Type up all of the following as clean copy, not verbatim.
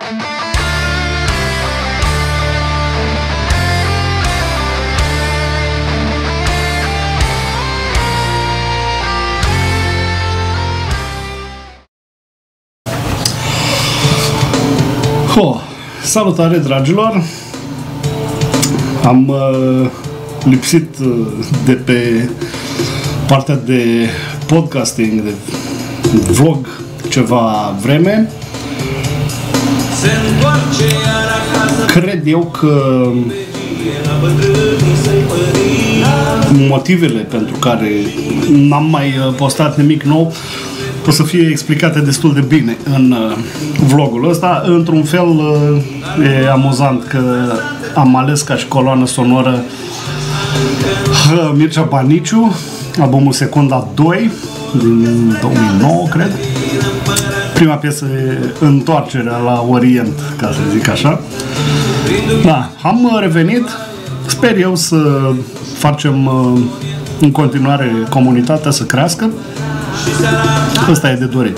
Salutare, dragilor! Am lipsit de pe partea de podcasting, de vlog ceva vreme. Cred eu că motivele pentru care n-am mai postat nimic nou o să fie explicate destul de bine în vlogul ăsta. Într-un fel e amuzant că am ales ca și coloană sonoră Mircea Baniciu, albumul Secunda 2 din 2009, cred. Prima piesă e Întoarcerea la Orient, ca să zic așa. Da, am revenit. Sper eu să facem în continuare comunitatea să crească. Ăsta e de dorit.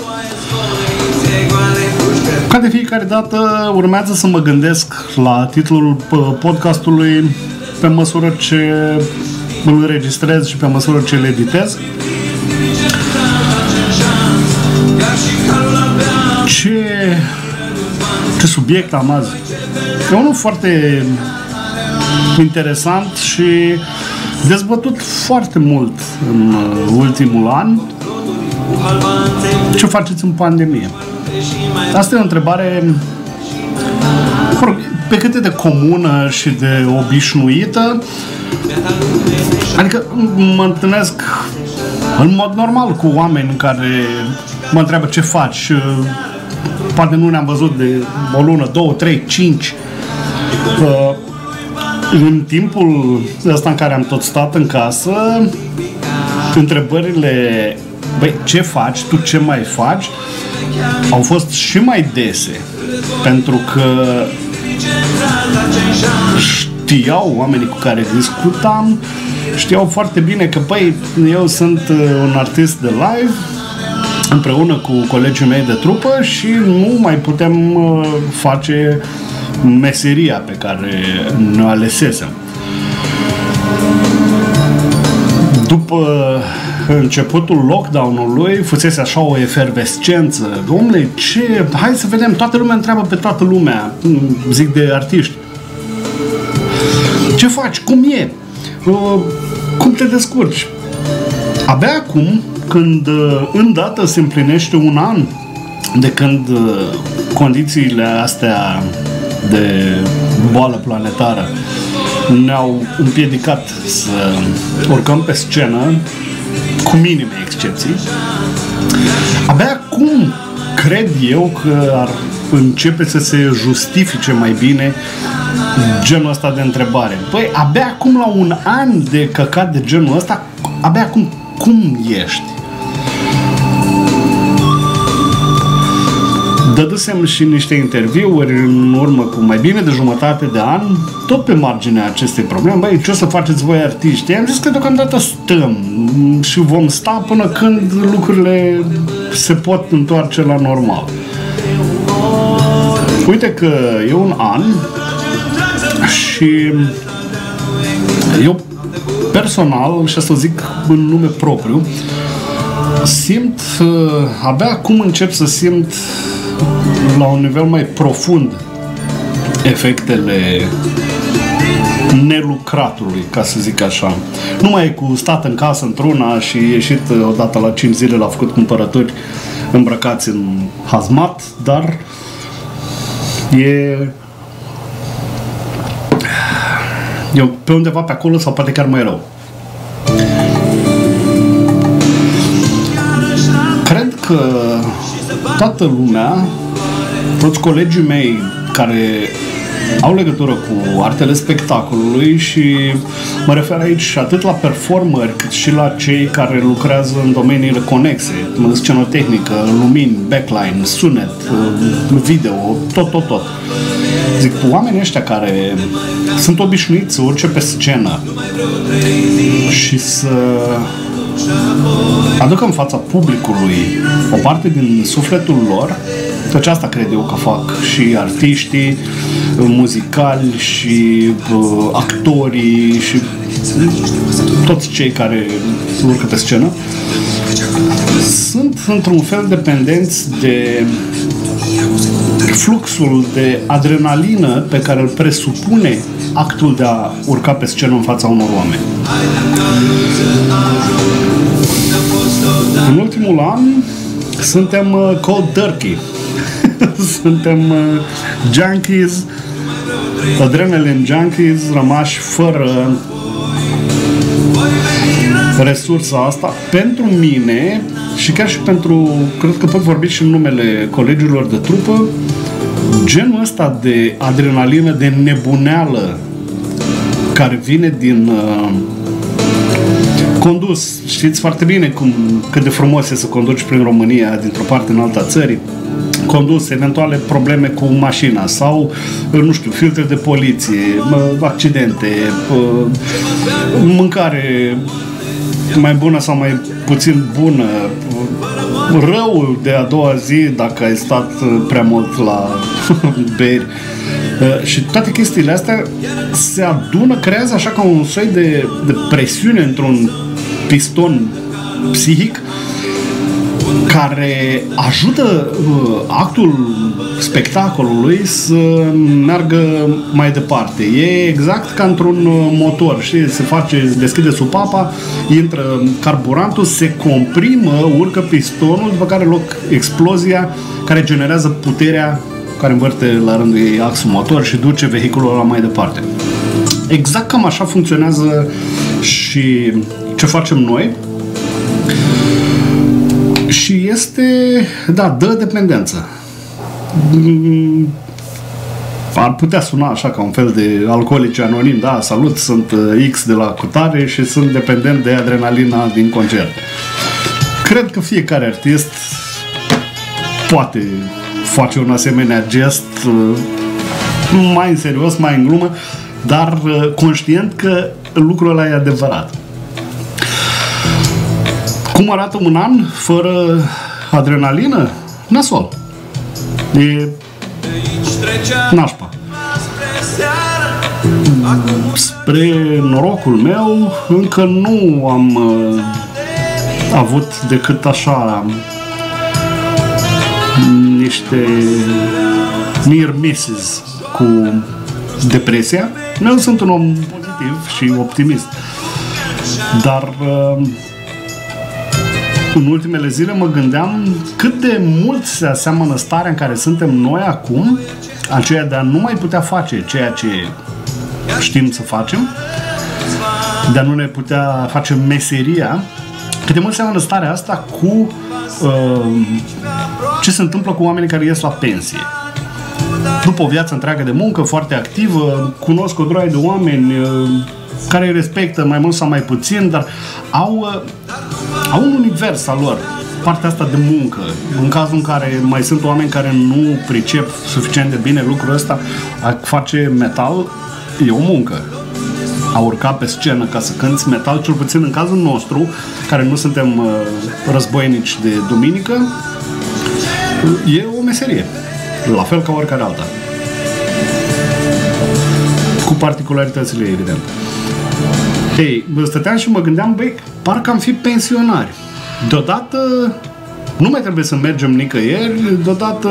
Ca de fiecare dată urmează să mă gândesc la titlul podcastului pe măsură ce îl înregistrez și pe măsură ce îl editez. Ce subiect am azi? E unul foarte interesant și dezbătut foarte mult în ultimul an. Ce faceți în pandemie? Asta e o întrebare pe cât de comună și de obișnuită. Adică mă întâlnesc în mod normal cu oameni care mă întreabă ce faci. Poate nu ne-am văzut de o lună, 2, 3, 5. În timpul ăsta în care am tot stat în casă, întrebările băi, ce faci, tu ce mai faci, au fost și mai dese, pentru că știau oamenii cu care discutam, știau foarte bine că băi, eu sunt un artist de live împreună cu colegii mei de trupă și nu mai putem face meseria pe care ne-o alesesem. După începutul lockdown-ului fusese așa o efervescență. Dom'le, ce? Hai să vedem, toată lumea întreabă pe toată lumea, zic de artiști. Ce faci? Cum e? Cum te descurci? Abia acum, când îndată se împlinește un an de când condițiile astea de boală planetară ne-au împiedicat să urcăm pe scenă, cu minime excepții, abia acum cred eu că ar începe să se justifice mai bine genul ăsta de întrebare. Păi, abia acum la un an de căcat de genul ăsta, abia acum cum ești? Dădusem și niște interviuri în urmă cu mai bine de jumătate de an, tot pe marginea acestei probleme. Băi, ce o să faceți voi artiști? Am zis că deocamdată stăm și vom sta până când lucrurile se pot întoarce la normal. Uite că e un an și eu personal, și asta zic în nume propriu, simt, abia acum încep să simt la un nivel mai profund efectele nelucratului, ca să zic așa. Nu mai e cu stat în casă într-una și ieșit odată la 5 zile, l-a făcut cumpărături îmbrăcați în hazmat, dar e pe undeva pe acolo sau poate chiar mai rău. Cred că toată lumea, toți colegii mei care au legătură cu artele spectacolului și mă refer aici atât la performeri cât și la cei care lucrează în domeniile conexe, scenotehnică, lumini, backline, sunet, video, tot. Zic, oamenii ăștia care sunt obișnuiți să urce pe scenă și să aducă în fața publicului o parte din sufletul lor. Tot asta cred eu că fac și artiștii muzicali și actorii și toți cei care urcă pe scenă. Sunt într-un fel dependenți de fluxul de adrenalină pe care îl presupune actul de a urca pe scenă în fața unor oameni. În ultimul an suntem cold turkey. Suntem junkies, adrenaline junkies, rămași fără resursa asta. Pentru mine și chiar și pentru, cred că pot vorbi și în numele colegilor de trupă, genul ăsta de adrenalină, de nebuneală care vine din condus. Știți foarte bine cât de frumos e să conduci prin România dintr-o parte în alta țării. Condus, eventuale probleme cu mașina sau, nu știu, filtre de poliție, accidente, mâncare mai bună sau mai puțin bună, rău de a doua zi dacă ai stat prea mult la beri. Și toate chestiile astea se adună, creează așa ca un soi de presiune într-un piston psihic care ajută actul spectacolului să meargă mai departe. E exact ca într-un motor, știi? Se deschide supapa, intră carburantul, se comprimă, urcă pistonul, după care loc explozia care generează puterea care învârte la rândul ei axul motor și duce vehiculul ăla mai departe. Exact cam așa funcționează și ce facem noi. Și este, da, dă dependență. Ar putea suna așa ca un fel de alcoolici anonim, da, salut, sunt X de la cutare și sunt dependent de adrenalina din concert. Cred că fiecare artist poate face un asemenea gest mai în serios, mai în glumă, dar conștient că lucrul ăla e adevărat. Cum arată un an fără adrenalină? Nasol. E nașpa. Spre norocul meu, încă nu am avut decât așa niște near misses cu depresia. Eu sunt un om pozitiv și optimist. Dar în ultimele zile mă gândeam cât de mult se aseamănă starea în care suntem noi acum, aceea de a nu mai putea face ceea ce știm să facem, de a nu ne putea face meseria, cât de mult seamănă starea asta cu ce se întâmplă cu oamenii care ies la pensie. După o viață întreagă de muncă, foarte activă, cunosc o droaie de oameni care îi respectă mai mult sau mai puțin, dar au un univers al lor, partea asta de muncă. În cazul în care mai sunt oameni care nu pricep suficient de bine lucrul ăsta, a face metal e o muncă. A urca pe scenă ca să cânti metal, cel puțin în cazul nostru, care nu suntem războinici de duminică, e o meserie, la fel ca oricare alta. Cu particularitățile, evident. Ei, stăteam și mă gândeam, băi, parcă am fi pensionari. Deodată nu mai trebuie să mergem nicăieri, deodată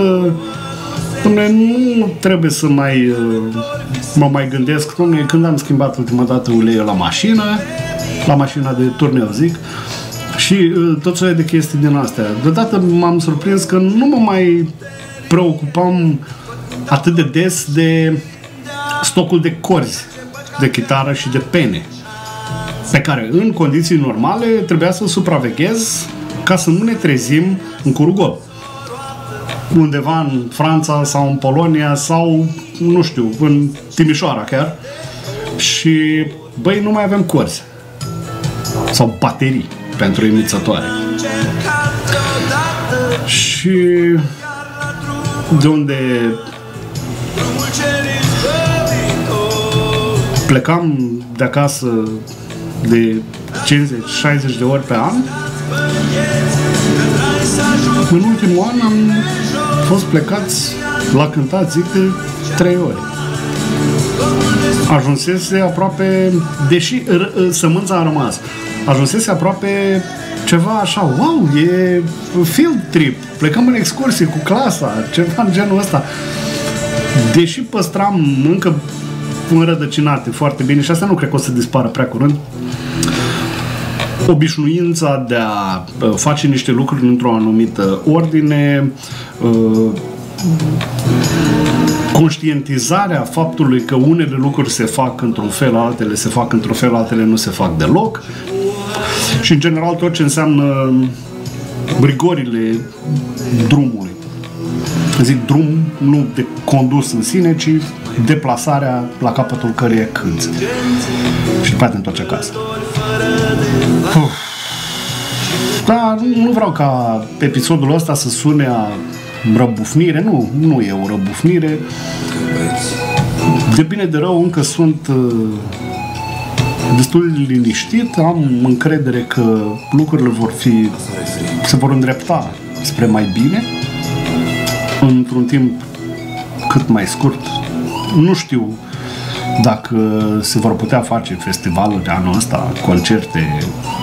nu trebuie să mă mai gândesc, când am schimbat ultima dată uleiul la mașina de turneu, zic, și tot soiul de chestii din astea. Deodată m-am surprins că nu mă mai preocupam atât de des de stocul de corzi de chitară și de pene, pe care în condiții normale trebuia să supraveghez ca să nu ne trezim în curul gol. Undeva în Franța sau în Polonia sau, nu știu, în Timișoara chiar, și băi, nu mai avem corzi sau baterii pentru emițătoare. Și de unde plecam de acasă de 50-60 de ori pe an. În ultimul an am fost plecați la cântat, zic, de 3 ori. Ajunsese aproape, deși sămânța a rămas, ajunsese aproape ceva așa, wow, e field trip, plecăm în excursie cu clasa, ceva în genul ăsta. Deși păstram încă înrădăcinate foarte bine, și asta nu cred că o să dispară prea curând, obișnuința de a face niște lucruri într-o anumită ordine, conștientizarea faptului că unele lucruri se fac într-un fel, altele se fac într-un fel, altele nu se fac deloc, și în general tot ce înseamnă rigorile drumului. Zic drum, nu de condus în sine, ci deplasarea la capătul căreia cânti. Și după aceea te întorci acasă. Dar nu vreau ca episodul ăsta să sune a răbufnire. Nu e o răbufnire. De bine de rău încă sunt destul de liniștit. Am încredere că lucrurile se vor îndrepta spre mai bine într-un timp cât mai scurt. Nu știu dacă se vor putea face festivaluri de anul ăsta, concerte,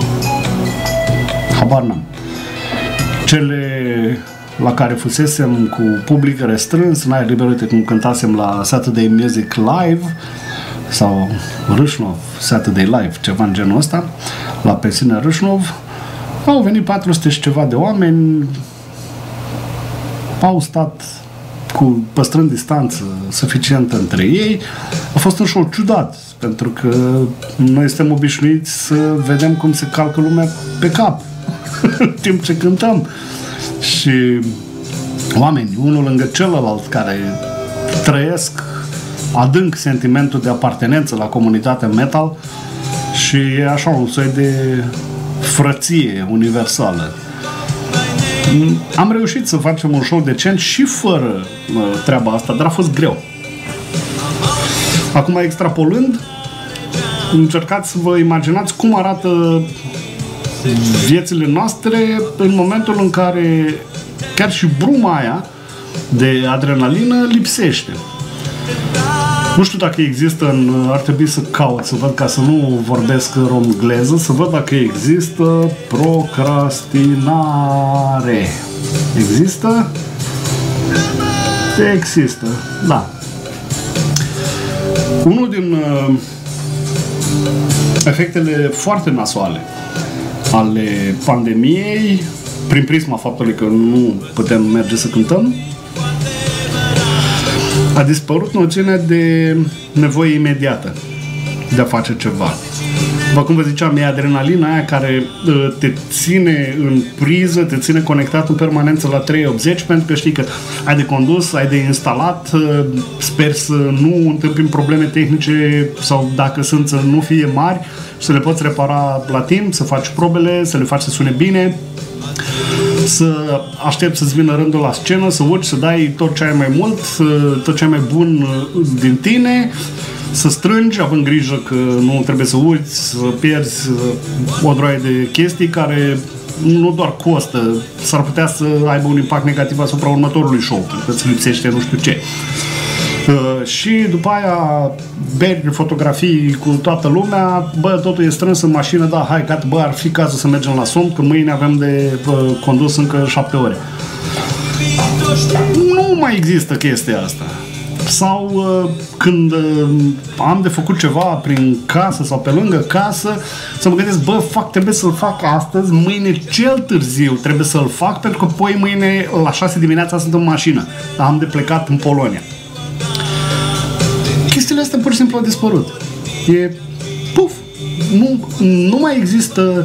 habar n-am. Cele la care fusesem cu public restrâns, în aer liber, uite cum cântasem la Saturday Music Live sau Râșnov Saturday Live, ceva în genul ăsta, la pensiunea Râșnov, au venit 400 și ceva de oameni, au stat păstrând distanță suficientă între ei. A fost un show ciudat, pentru că noi suntem obișnuiți să vedem cum se calcă lumea pe cap în timp ce cântăm. Și oameni, unul lângă celălalt, care trăiesc adânc sentimentul de apartenență la comunitatea metal și e așa un soi de frăție universală. Am reușit să facem un show decent și fără treaba asta, dar a fost greu. Acum, extrapolând, încercați să vă imaginați cum arată viețile noastre în momentul în care chiar și bruma aia de adrenalină lipsește. Nu știu dacă există, ar trebui să caut, să văd, ca să nu vorbesc romgleză, să văd dacă există procrastinare. Există? Există, da. Unul din efectele foarte nasoale ale pandemiei, prin prisma faptului că nu putem merge să cântăm, a dispărut noțiunea de nevoie imediată de a face ceva. După cum vă ziceam, e adrenalina aia care te ține în priză, te ține conectat în permanență la 380, pentru că știi că ai de condus, ai de instalat, sper să nu întâmpini probleme tehnice sau dacă sunt să nu fie mari, să le poți repara la timp, să faci probele, să le faci să sune bine, să aștepți să-ți vină rândul la scenă, să urci, să dai tot ce ai mai mult, tot ce ai mai bun din tine, să strângi, având grijă că nu trebuie să uiți, să pierzi o droaie de chestii care nu doar costă, s-ar putea să aibă un impact negativ asupra următorului show, pentru că îți lipsește nu știu ce. Și după aia beri fotografii cu toată lumea, bă, totul e strâns în mașină, da, hai, gata, bă, ar fi cazul să mergem la somn, că mâine avem de condus încă 7 ore. Nu mai există chestia asta. Sau când am de făcut ceva prin casă sau pe lângă casă, să mă gândesc, bă, trebuie să-l fac astăzi, mâine cel târziu trebuie să-l fac, pentru că poi mâine la 6 dimineața sunt în mașină, am de plecat în Polonia. Chestiile astea pur și simplu au dispărut. E puf! Nu mai există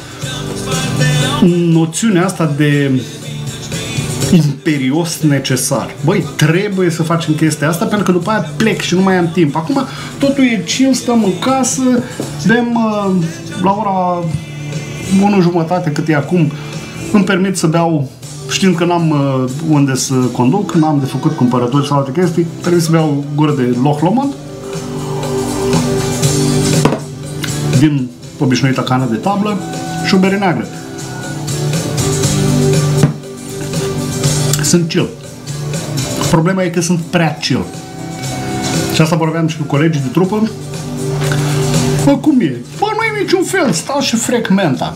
noțiunea asta de imperios necesar. Băi, trebuie să facem chestia asta pentru că după aia plec și nu mai am timp. Acum totul e chill, stăm în casă, bem la ora 1:30 cât e acum, îmi permit să beau, știind că n-am unde să conduc, n-am de făcut cumpărături sau alte chestii, trebuie să beau o gură de Loch Lomond din obișnuită cană de tablă și o bere neagră. Sunt chill. Problema e că sunt prea chill. Și asta vorbeam și cu colegii de trupă. Bă, cum e? Bă, nu e niciun fel, stau și frec menta.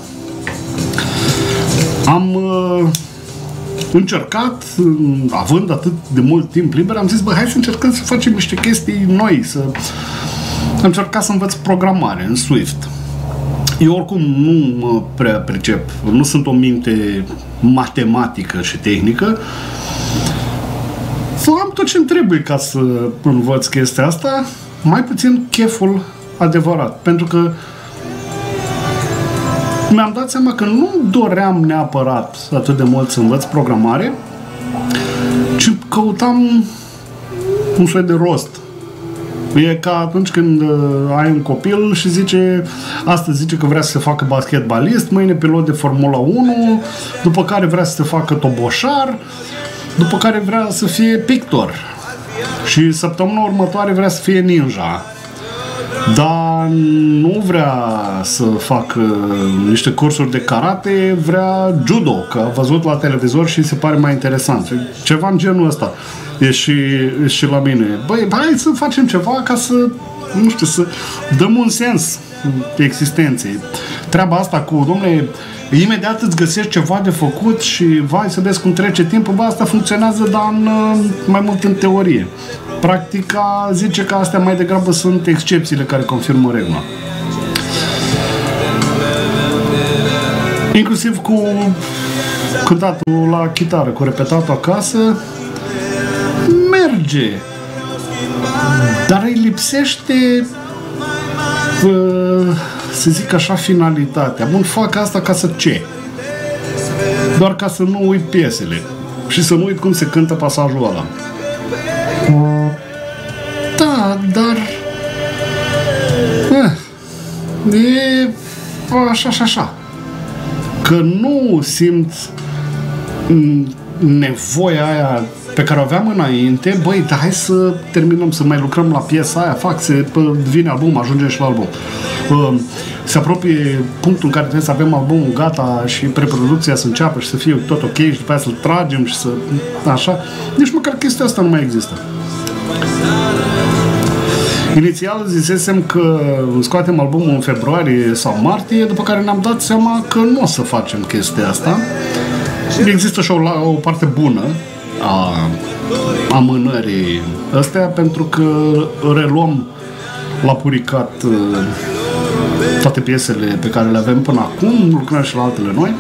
Am încercat, având atât de mult timp liber, am zis, bă, hai să încercăm să facem niște chestii noi, am încercat să învăț programare în Swift. Eu oricum nu mă prea pricep, nu sunt o minte matematică și tehnică, să am tot ce-mi trebuie ca să învăț chestia asta, mai puțin cheful adevărat, pentru că mi-am dat seama că nu doream neapărat atât de mult să învăț programare, ci căutam un soi de rost. E ca atunci când ai un copil și astăzi zice că vrea să se facă basketbalist, mâine pilot de Formula 1, după care vrea să se facă toboșar, după care vrea să fie pictor și săptămâna următoare vrea să fie ninja. Dar nu vrea să facă niște cursuri de karate, vrea judo, că a văzut la televizor și se pare mai interesant. Ceva în genul ăsta. E și la mine. Băi, hai să facem ceva ca să, nu știu, să dăm un sens existenței. Treaba asta cu, dom'le, imediat îți găsești ceva de făcut și vai să vezi cum trece timpul, bă, asta funcționează, dar mai mult în teorie. Practica zice că astea mai degrabă sunt excepțiile care confirmă regula. Inclusiv cu cântatul la chitară, cu repetatul acasă, merge. Dar îi lipsește, să zic așa, finalitatea. Bun, fac asta ca să ce? Doar ca să nu uit piesele. Și să nu uit cum se cântă pasajul ăla. Da, dar e așa. Că nu simt nevoia aia pe care o aveam înainte. Băi, dar hai să terminăm, să mai lucrăm la piesa aia, vine album, ajungem și la album. Se apropie punctul în care trebuie să avem albumul gata și preproducția să înceapă și să fie tot ok și după aia să-l tragem și să... așa. Nici măcar chestia asta nu mai există. Inițial zisesem că scoatem albumul în februarie sau martie, după care ne-am dat seama că nu o să facem chestia asta. Există și o parte bună a amânării astea, pentru că reluăm la puricat toate piesele pe care le avem până acum, lucrăm și la altele noi.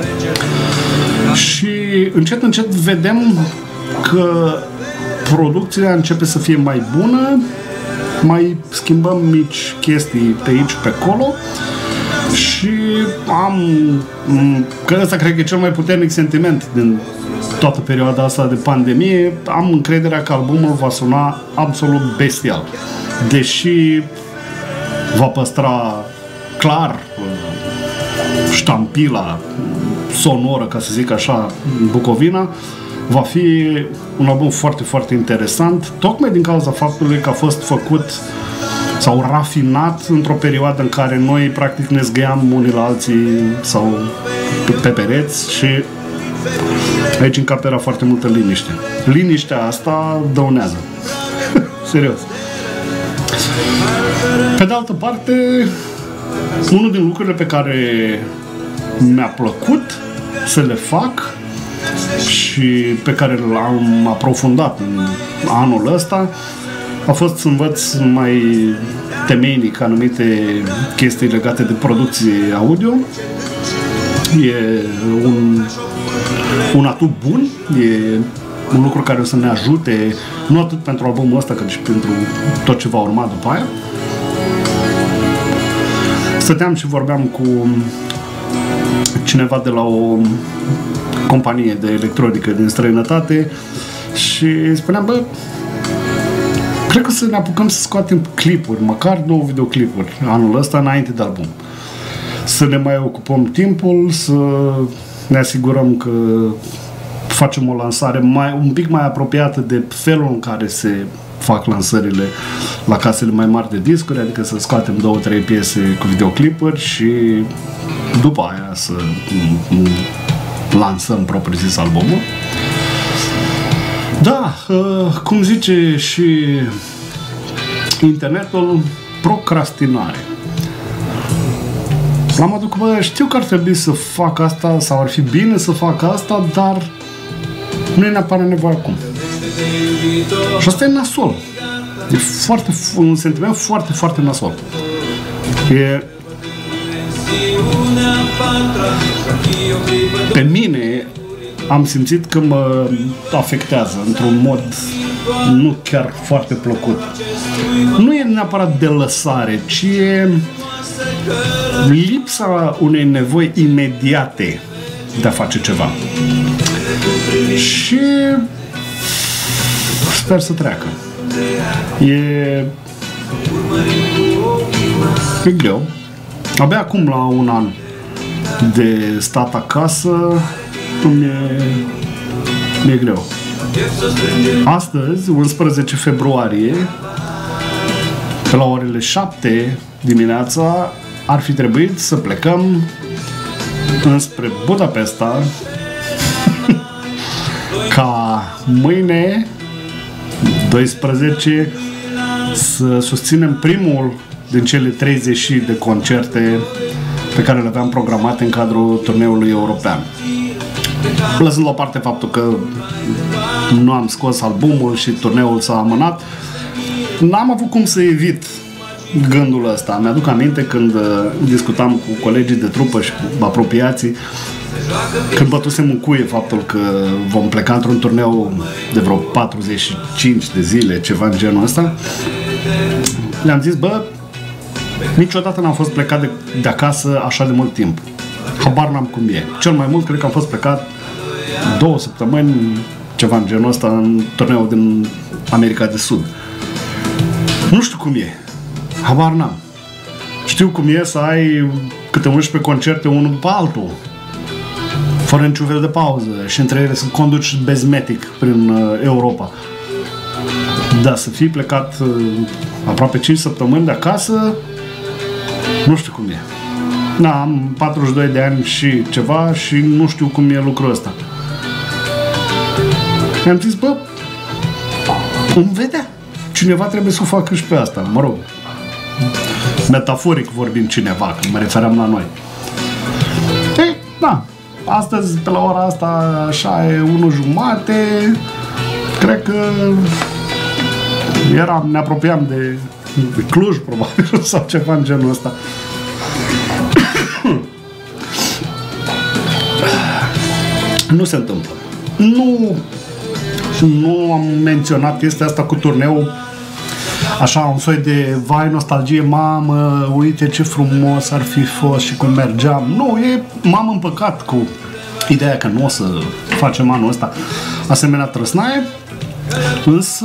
Și încet vedem că producția începe să fie mai bună, mai schimbăm mici chestii pe aici, pe acolo și ăsta cred că e cel mai puternic sentiment din toată perioada asta de pandemie. Am încrederea că albumul va suna absolut bestial. Deși va păstra clar ștampila sonoră, ca să zic așa, Bucovina, va fi un album foarte, foarte interesant, tocmai din cauza faptului că a fost făcut sau rafinat într-o perioadă în care noi practic ne zgâiam unii la alții sau pe pereți și aici în cap era foarte multă liniște. Liniștea asta dăunează. Serios. Pe de altă parte, unul din lucrurile pe care mi-a plăcut să le fac și pe care l-am aprofundat în anul ăsta a fost să învăț mai temeinic anumite chestii legate de producție audio. E un atu bun, e un lucru care o să ne ajute nu atât pentru albumul ăsta, cât și pentru tot ce va urma după aia. Stăteam și vorbeam cu cineva de la o companie de electronică din străinătate și spuneam, bă, cred că să ne apucăm să scoatem clipuri, măcar 2 videoclipuri anul ăsta înainte de album. Să ne mai ocupăm timpul, să ne asigurăm că facem o lansare un pic mai apropiată de felul în care se fac lansările la casele mai mari de discuri, adică să scoatem 2-3 piese cu videoclipuri și după aia să lansăm propriu-zis albumul. Da, cum zice și internetul, procrastinare. La modul că, bă, știu că ar trebui să fac asta sau ar fi bine să fac asta, dar nu e neapărat nevoie acum. Și asta e nasol. E un sentiment foarte, foarte nasol. Pe mine am simțit că mă afectează într-un mod nu chiar foarte plăcut. Nu e neapărat de lăsare, ci e lipsa unei nevoi imediate de a face ceva. Și sper să treacă. E greu. Abia acum, la un an de stat acasă, mi-e greu. Astăzi, 11 februarie, pe la orele 7 dimineața, ar fi trebuit să plecăm înspre Budapesta ca mâine, 12, să susținem primul din cele 30 de concerte pe care le aveam programate în cadrul turneului european. Lăsând la o parte faptul că nu am scos albumul și turneul s-a amânat, n-am avut cum să evit gândul ăsta. Mi-aduc aminte când discutam cu colegii de trupă și cu apropiații, când bătusem în cuie faptul că vom pleca într-un turneu de vreo 45 de zile, ceva în genul ăsta, le-am zis, bă, niciodată n-am fost plecat de acasă așa de mult timp. Habar n-am cum e. Cel mai mult cred că am fost plecat 2 săptămâni, ceva în genul ăsta, în turneul din America de Sud. Nu știu cum e. Habar n-am. Știu cum e să ai câte 11 concerte unul după altul, fără niciun fel de pauză, și între ele să conduci bezmetic prin Europa. Da, să fii plecat aproape 5 săptămâni de acasă, nu știu cum e. Da, am 42 de ani și ceva și nu știu cum e lucrul ăsta. Mi-am zis, bă, vom vedea. Cineva trebuie să o facă și pe asta, mă rog. Metaforic vorbind cineva, că mă referam la noi. Ei, da, astăzi, pe la ora asta, așa e 1:30, cred că ne apropiam de Cluj, probabil, sau ceva în genul ăsta. Nu se întâmplă. Nu am menționat chestia asta cu turneul, așa, un soi de vai, nostalgie, mamă, uite ce frumos ar fi fost și cum mergeam. Nu, m-am împăcat cu ideea că nu o să facem anul ăsta asemenea trăsnaie, însă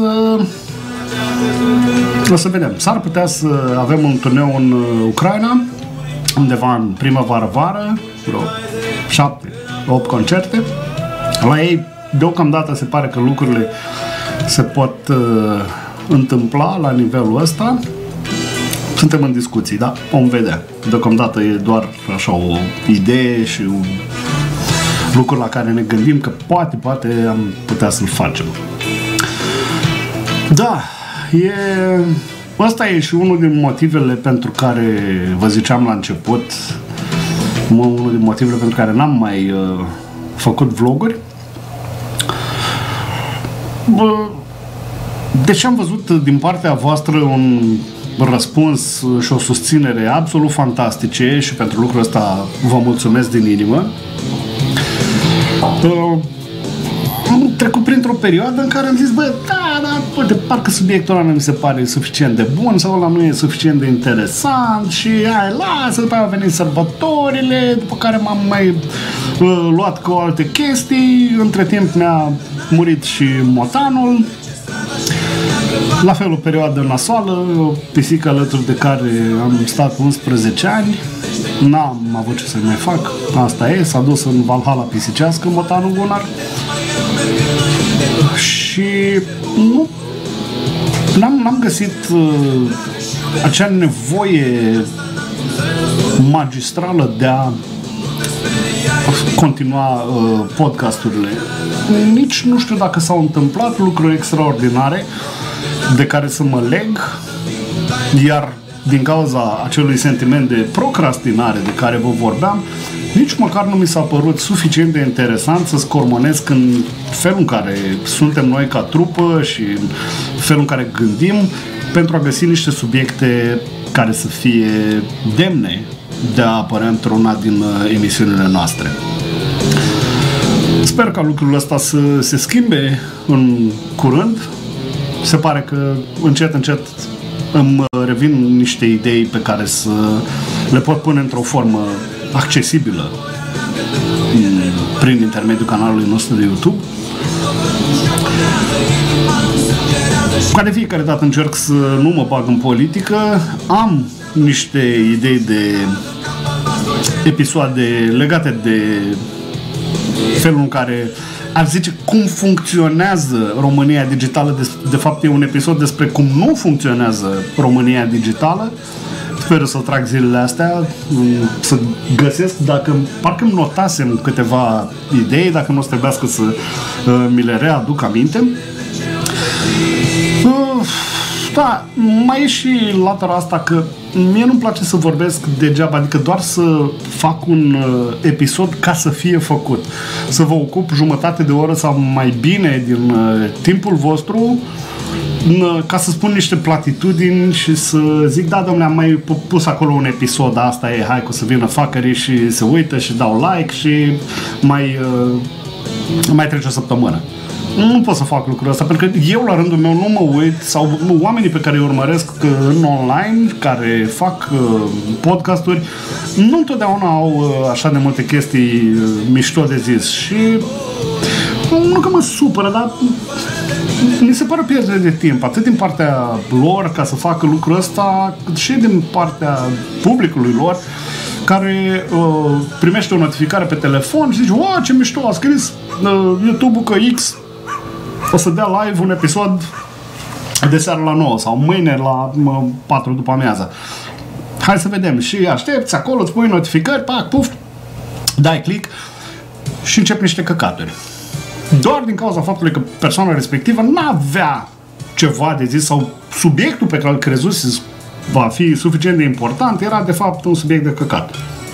o să vedem. S-ar putea să avem un turneu în Ucraina, undeva în primăvară-vară, vreo 7-8 concerte. La ei, deocamdată, se pare că lucrurile se pot întâmpla la nivelul ăsta. Suntem în discuții, da? Vom vedea. Deocamdată e doar așa o idee și un lucru la care ne gândim că poate am putea să-l facem. Da, ăsta e și unul din motivele pentru care vă ziceam la început, unul din motivele pentru care n-am mai făcut vloguri. Deși am văzut din partea voastră un răspuns și o susținere absolut fantastice și pentru lucrul ăsta vă mulțumesc din inimă, am trecut printr-o perioadă în care am zis, bă, da, parcă subiectul ăla nu mi se pare suficient de bun sau ăla nu e suficient de interesant și lasă, după aia au venit sărbătorile, după care m-am mai luat cu alte chestii, între timp mi-a murit și motanul, la fel o perioadă nasoală, o pisică alături de care am stat 11 ani, n-am avut ce să mai fac, asta e, s-a dus în Valhalla pisicească motanul Gunnar. Și nu N-am găsit acea nevoie magistrală de a continua podcasturile. Nici nu știu dacă s-au întâmplat lucruri extraordinare de care să mă leg, iar din cauza acelui sentiment de procrastinare de care vă vorbeam, nici măcar nu mi s-a părut suficient de interesant să scormonesc în felul în care suntem noi ca trupă și în felul în care gândim pentru a găsi niște subiecte care să fie demne de a apărea într-una din emisiunile noastre. Sper ca lucrul ăsta să se schimbe în curând. Se pare că încet, încet îmi revin niște idei pe care să le pot pune într-o formă accesibilă prin intermediul canalului nostru de YouTube. Ca de fiecare dată încerc să nu mă bag în politică. Am niște idei de episoade legate de felul în care ar zice cum funcționează România digitală. De fapt e un episod despre cum nu funcționează România digitală. Sper să trag zilele astea, să găsesc, dacă parcă îmi notasem câteva idei, dacă nu o să trebuiască să mi le readuc aminte. Da, mai e și latura asta că mie nu-mi place să vorbesc degeaba, adică doar să fac un episod ca să fie făcut. Să vă ocup jumătate de oră sau mai bine din timpul vostru ca să spun niște platitudini și să zic, da, domnule, am mai pus acolo un episod, asta e, hai că o să vină fuckerii și se uită și dau like și mai trece o săptămână. Nu pot să fac lucrul ăsta, pentru că eu la rândul meu nu mă uit, sau oamenii pe care îi urmăresc în online, care fac podcasturi, nu întotdeauna au așa de multe chestii mișto de zis și nu că mă supără, dar mi se pare o pierdere de timp, atât din partea lor ca să facă lucrul ăsta, cât și din partea publicului lor, care primește o notificare pe telefon și zice, wow, ce mișto, a scris YouTube-ul că X o să dea live un episod de seară la 9 sau mâine la 4 după amiază. Hai să vedem. Și aștepți acolo, îți pui notificări, pac, puf, dai click și începi niște căcaturi. Doar din cauza faptului că persoana respectivă n-avea ceva de zis sau subiectul pe care îl crezuse va fi suficient de important era de fapt un subiect de căcat.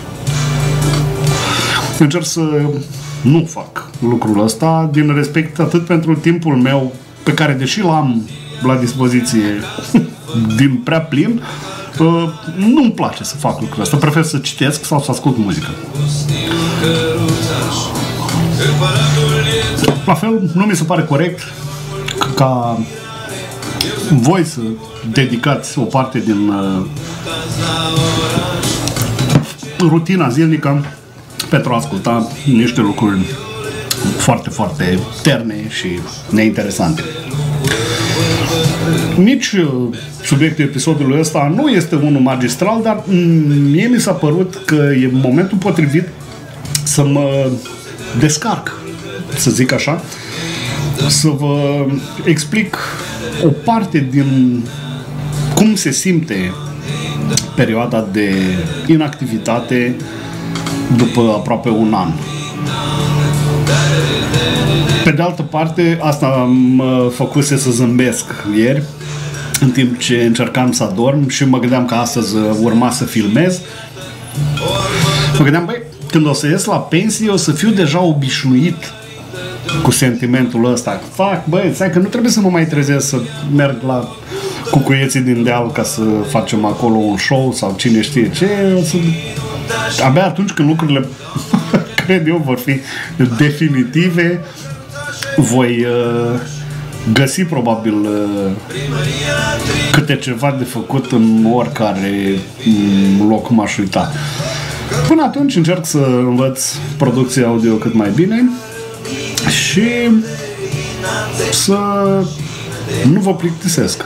Încerc să nu fac lucrul ăsta din respect atât pentru timpul meu pe care deși l-am la dispoziție din prea plin, nu-mi place să fac lucrul ăsta. Prefer să citesc sau să ascult muzică. La fel, nu mi se pare corect ca voi să dedicați o parte din rutina zilnică pentru a asculta niște lucruri foarte, foarte terne și neinteresante. Nici subiectul episodului ăsta nu este unul magistral, dar mie mi s-a părut că e momentul potrivit să mă descarc, să zic așa, să vă explic o parte din cum se simte perioada de inactivitate după aproape un an. Pe de altă parte, asta mă făcuse să zâmbesc ieri, în timp ce încercam să adorm și mă gândeam că astăzi urma să filmez. Mă gândeam, băi, când o să ies la pensie, o să fiu deja obișnuit cu sentimentul ăsta. Fac, băi, stai că nu trebuie să mă mai trezesc să merg la cucuieții din deal ca să facem acolo un show sau cine știe ce. Abia atunci când lucrurile, cred eu, vor fi definitive, voi găsi probabil câte ceva de făcut în oricare loc m-aș uita. Până atunci încerc să învăț producția audio cât mai bine și să nu vă plictisesc.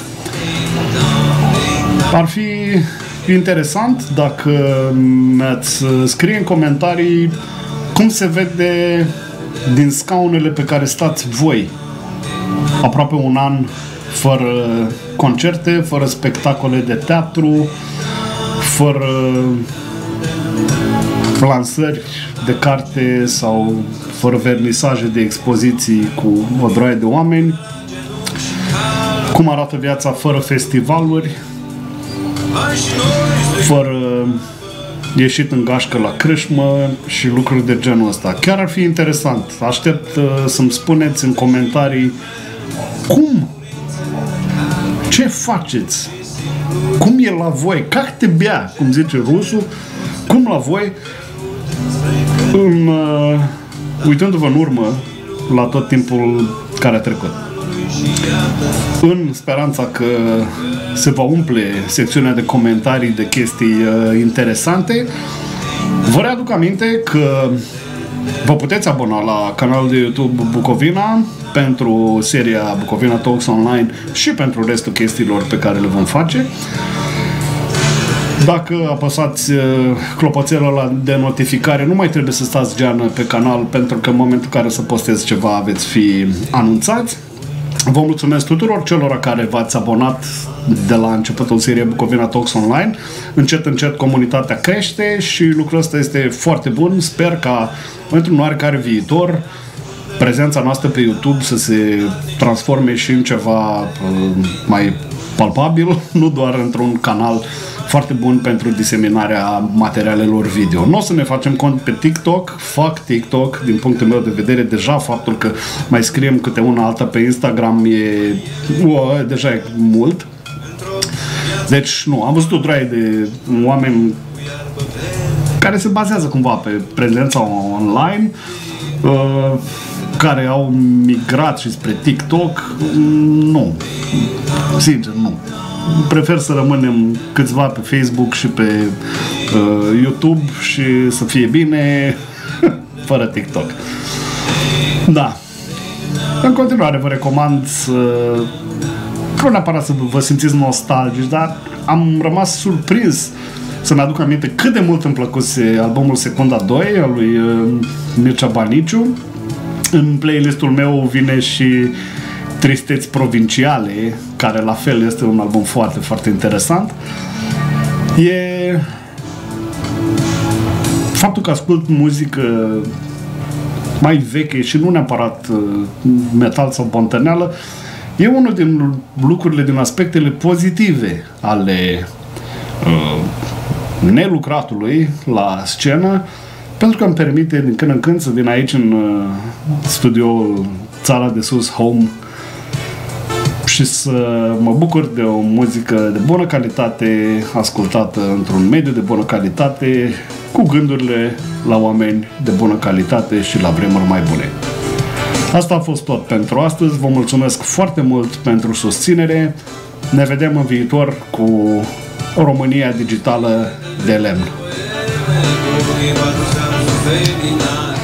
Ar fi interesant dacă mi-ați scrie în comentarii cum se vede din scaunele pe care stați voi aproape un an fără concerte, fără spectacole de teatru, fără lansări de carte sau fără vernisaje de expoziții cu o droaie de oameni. Cum arată viața fără festivaluri, fără ieșit în gașcă la crâșmă și lucruri de genul ăsta. Chiar ar fi interesant. Aștept să-mi spuneți în comentarii cum, ce faceți, cum e la voi, как te bea, cum zice rusul, cum la voi, uitându-vă în urmă la tot timpul care a trecut. În speranța că se va umple secțiunea de comentarii de chestii interesante, vă readuc aminte că vă puteți abona la canalul de YouTube Bucovina pentru seria Bucovina Talks Online și pentru restul chestiilor pe care le vom face. Dacă apăsați clopoțelul ăla de notificare, nu mai trebuie să stați geană pe canal, pentru că în momentul în care să postez ceva veți fi anunțați. Vă mulțumesc tuturor celor care v-ați abonat de la începutul seriei Bucovina Talks Online. Încet, încet comunitatea crește și lucrul ăsta este foarte bun. Sper ca într-un oarecare viitor prezența noastră pe YouTube să se transforme și în ceva mai palpabil, nu doar într-un canal foarte bun pentru diseminarea materialelor video. Nu o să ne facem cont pe TikTok, fac TikTok, din punctul meu de vedere, deja faptul că mai scriem câte una alta pe Instagram deja e mult. Deci, nu, am văzut o droaie de oameni care se bazează cumva pe prezența online, care au migrat și spre TikTok. Nu, sincer, nu. Prefer să rămânem câțiva pe Facebook și pe YouTube și să fie bine fără TikTok. Da. În continuare vă recomand să nu neapărat să vă simțiți nostalgici, dar am rămas surprins să-mi aduc aminte cât de mult îmi plăcuse albumul Secunda 2 al lui Mircea Baniciu. În playlistul meu vine și Tristeți Provinciale, care la fel este un album foarte, foarte interesant. E faptul că ascult muzică mai veche și nu neapărat metal sau bontăneală, e unul din lucrurile, din aspectele pozitive ale nelucratului la scenă, pentru că îmi permite din când în când să vin aici în studioul Țara de Sus Home și să mă bucur de o muzică de bună calitate, ascultată într-un mediu de bună calitate, cu gândurile la oameni de bună calitate și la vremuri mai bune. Asta a fost tot pentru astăzi. Vă mulțumesc foarte mult pentru susținere. Ne vedem în viitor cu o România digitală de lemn.